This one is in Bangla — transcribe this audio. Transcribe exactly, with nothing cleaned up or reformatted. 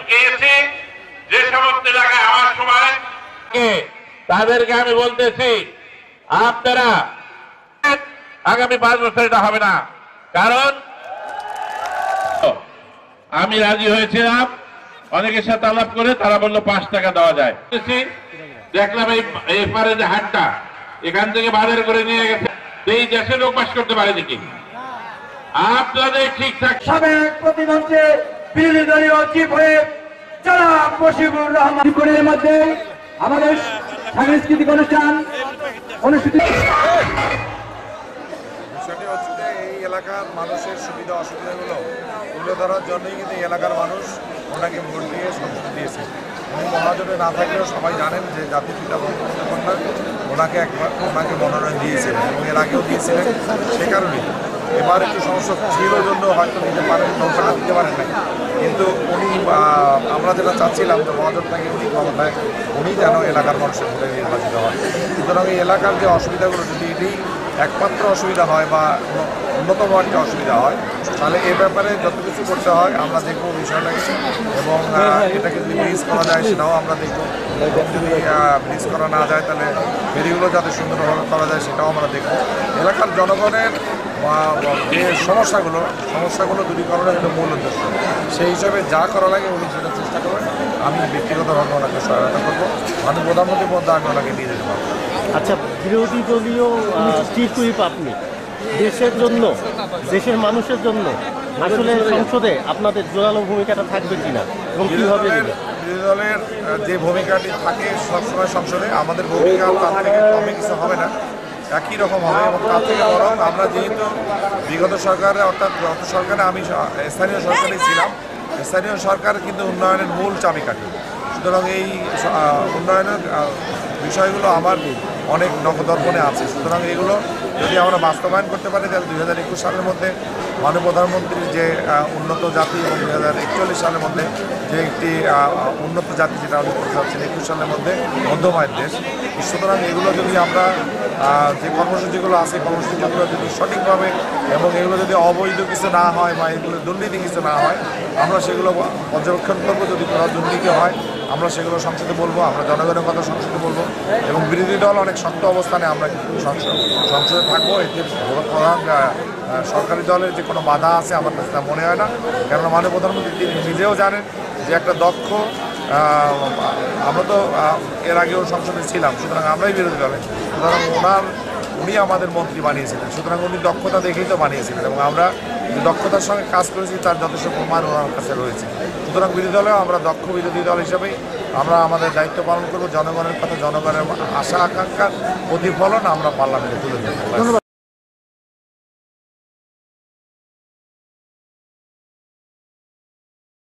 গিয়েছি যে সমস্ত এলাকায় আমার সময় তাদেরকে আমি বলতেছি আপনারা আগামী পাঁচ বছর এটা হবে না, কারণ আমি রাজি হয়েছিলাম অনেকের সাথে আলাপ করে, তারা বললো পাঁচ টাকা দেওয়া যায়। দেখলাম এই এপারে যে হাটটা এখান থেকে বাজার করে নিয়ে গেছে, এই দেশে লোক বাস করতে পারে নাকি? আপনাদের ঠিকঠাক সাবেক প্রতিমন্ত্রী বিরোধী দলীয় চিফ হুইপ জনাব বশিরুর রহমানের মধ্যে আমাদের সাংস্কৃতিক অনুষ্ঠান অনুষ্ঠিত। বিষয়টি হচ্ছে যে এই এলাকার মানুষের সুবিধা অসুবিধাগুলো তুলে ধরার জন্যই কিন্তু এই এলাকার মানুষ ওনাকে ভোট দিয়ে সংসদে দিয়েছে। উনি মহাজোটে না থাকলেও সবাই জানেন যে জাতির পিতা বঙ্গবন্ধু কন্যা ওনাকে একবার ওনাকে মনোনয়ন দিয়েছিলেন এবং এর আগেও দিয়েছিলেন। সে কারণেই এবার একটু সমস্যা ছিল জন্য হয়তো দিতে পারেন, নৌকাটা দিতে পারেন নাই, কিন্তু উনি আমরা যেটা চাচ্ছিলাম যে মহাজোট থেকে উনি ক্ষমতায় উনি যেন এলাকার মানুষের ভোটে নির্বাচিত হয়। সুতরাং এই এলাকার যে অসুবিধাগুলো যদি এটি একমাত্র অসুবিধা হয় বা অন্যতম একটা অসুবিধা হয়, তাহলে এ ব্যাপারে যত কিছু করতে হয় আমরা দেখবো বিষয়টাকে, এবং এটাকে যদি ব্রিজ করা যায় সেটাও আমরা দেখবো। যদি ব্রিজ করা না যায় তাহলে ফেরিগুলো যাতে সুন্দরভাবে করা যায় সেটাও আমরা দেখবো। এলাকার জনগণের যে সমস্যাগুলো সমস্যাগুলো দূরীকরণের একটা মূল উদ্দেশ্য, সেই হিসাবে যা করা লাগে উনি সেটা চেষ্টা করবেন। আমি ব্যক্তিগতভাবে ওনাকে সহায়তা করবো, আমি প্রধানমন্ত্রীর মধ্যে আমি ওনাকে নিয়ে যেতে পারবো। আচ্ছা, বিরোধী দলীয় চিফ হুইপ আপনি দেশের জন্য, দেশের মানুষের জন্য আসলে সংসদে আপনাদের জোরালো ভূমিকাটা থাকবে কিনা এবং কিভাবে? বিরোধী দলের যে ভূমিকাটি থাকে সবসময় সংসদে, আমাদের ভূমিকা তার থেকে কমে কিছু হবে না, একই রকম হবে। এবং তার থেকে বরং আমরা যেহেতু বিগত সরকারে অর্থাৎ গত সরকারে আমি স্থানীয় সরকারই ছিলাম, স্থানীয় সরকার কিন্তু উন্নয়নের মূল চাবিকাঠি। সুতরাং এই উন্নয়নের বিষয়গুলো আমার অনেক নখদর্পণে আছে। সুতরাং এগুলো যদি আমরা বাস্তবায়ন করতে পারি তাহলে দুই হাজার একুশ সালের মধ্যে মাননীয় প্রধানমন্ত্রীর যে উন্নত জাতি এবং দুই হাজার একচল্লিশ সালের মধ্যে যে একটি উন্নত জাতি যেটা উনি করতে চাচ্ছেন একুশ সালের মধ্যে মধ্যমায়ের দেশ। সুতরাং এগুলো যদি আমরা যে কর্মসূচিগুলো আছে কর্মসূচিগুলো যদি সঠিকভাবে এবং এগুলো যদি অবৈধ কিছু না হয় বা এগুলো দুর্নীতি কিছু না হয় আমরা সেগুলো পর্যবেক্ষণ করবো। যদি কোনো দুর্নীতি হয় আমরা সেগুলো সংসদে বলবো, আমরা জনগণের কথা সংসদে বলবো, এবং বিরোধী দল অনেক শক্ত অবস্থানে আমরা সংসদে থাকবো। এতে প্রধান সরকারি দলের যে কোনো বাধা আছে আমার কাছে তা মনে হয় না, কেননা মাননীয় প্রধানমন্ত্রী তিনি নিজেও জানেন যে একটা দক্ষ, আমরা তো এর আগেও সংসদে ছিলাম, সুতরাং আমরাই বিরোধী দলে, সুতরাং ওনার উনি আমাদের মন্ত্রী বানিয়েছিলেন, সুতরাং উনি দক্ষতা দেখেই তো বানিয়েছিলেন এবং আমরা যে দক্ষতার সঙ্গে কাজ করেছি তার যথেষ্ট প্রমাণ ওনার কাছে রয়েছে। সুতরাং বিরোধী দলেও আমরা দক্ষ বিরোধী দল হিসেবেই আমরা আমাদের দায়িত্ব পালন করব। জনগণের কথা, জনগণের আশা আকাঙ্ক্ষার প্রতিফলন আমরা পার্লামেন্টে তুলে ধরব।